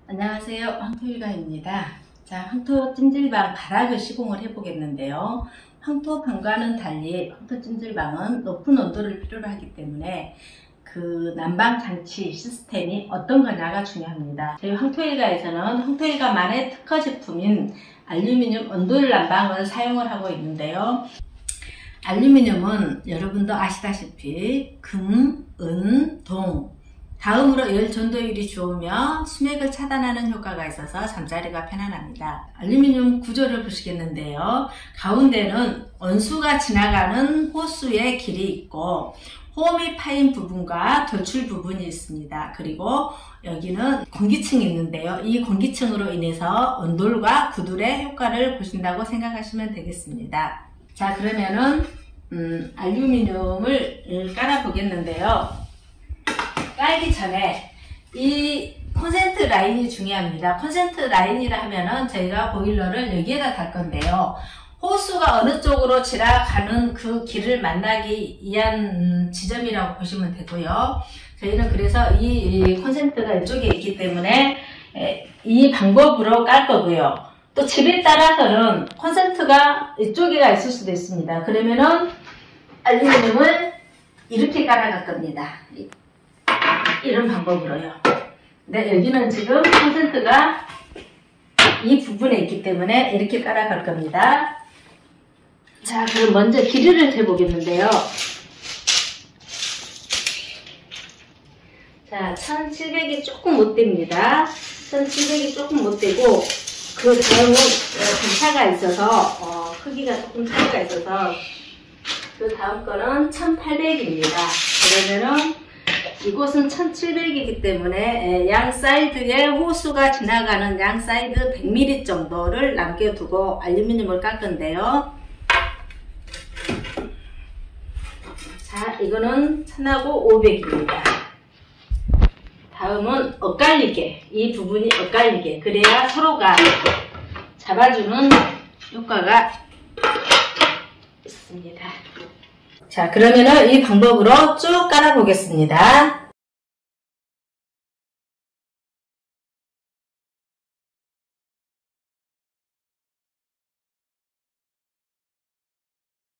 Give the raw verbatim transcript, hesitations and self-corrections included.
안녕하세요. 황토일가입니다. 자, 황토 찜질방 가락을 시공을 해보겠는데요. 황토방과는 달리 황토 찜질방은 높은 온도를 필요로 하기 때문에 그 난방 장치 시스템이 어떤 거냐가 중요합니다. 저희 황토일가에서는 황토일가만의 특허 제품인 알루미늄 온돌 난방을 사용을 하고 있는데요. 알루미늄은 여러분도 아시다시피 금, 은, 동 다음으로 열 전도율이 좋으며 수맥을 차단하는 효과가 있어서 잠자리가 편안합니다. 알루미늄 구조를 보시겠는데요. 가운데는 원수가 지나가는 호수의 길이 있고 홈이 파인 부분과 돌출 부분이 있습니다. 그리고 여기는 공기층이 있는데요. 이 공기층으로 인해서 온돌과 구둘의 효과를 보신다고 생각하시면 되겠습니다. 자, 그러면은 음, 알루미늄을 깔아 보겠는데요. 깔기 전에 이 콘센트 라인이 중요합니다. 콘센트 라인이라 하면은 저희가 보일러를 여기에다 달 건데요. 호수가 어느 쪽으로 지나가는 그 길을 만나기 위한 지점이라고 보시면 되고요. 저희는 그래서 이 콘센트가 이쪽에 있기 때문에 이 방법으로 깔 거고요. 또 집에 따라서는 콘센트가 이쪽에가 있을 수도 있습니다. 그러면은 알루미늄을 이렇게 깔아갈 겁니다. 이런 방법으로요. 근데 여기는 지금 콘센트가 이 부분에 있기 때문에 이렇게 깔아갈 겁니다. 자, 그럼 먼저 길이를 재보겠는데요. 자, 천칠백이 조금 못 됩니다. 천칠백이 조금 못 되고, 그 다음은 단차가 있어서, 어, 크기가 조금 차이가 있어서, 그 다음 거는 천팔백입니다. 그러면은, 이곳은 천칠백이기 때문에 양 사이드에 호수가 지나가는 양 사이드 백 밀리미터 정도를 남겨두고 알루미늄을 깔 건데요. 자, 이거는 천하고 오백입니다. 다음은 엇갈리게, 이 부분이 엇갈리게, 그래야 서로가 잡아주는 효과가 있습니다. 자, 그러면은 이 방법으로 쭉 깔아 보겠습니다.